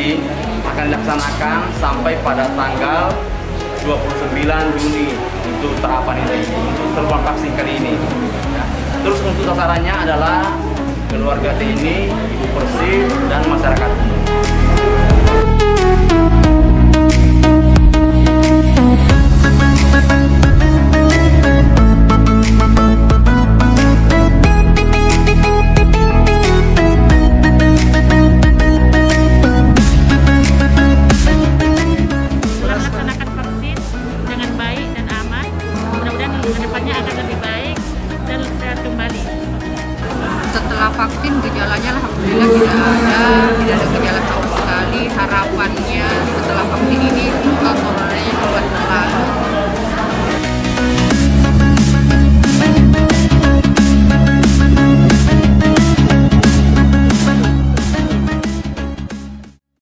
vaksin akan dilaksanakan sampai pada tanggal 29 Juni untuk tahapan ini, untuk serbuan vaksin kali ini. Ya. Terus untuk sasarannya adalah keluarga TNI, Ibu Persib, dan masyarakat umum. Kedepannya akan lebih baik dan sehat kembali. Setelah vaksin gejalanya alhamdulillah tidak ada gejala sama sekali. Harapannya setelah vaksin ini